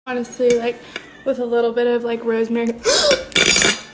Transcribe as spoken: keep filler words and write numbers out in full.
Honestly, like with a little bit of like rosemary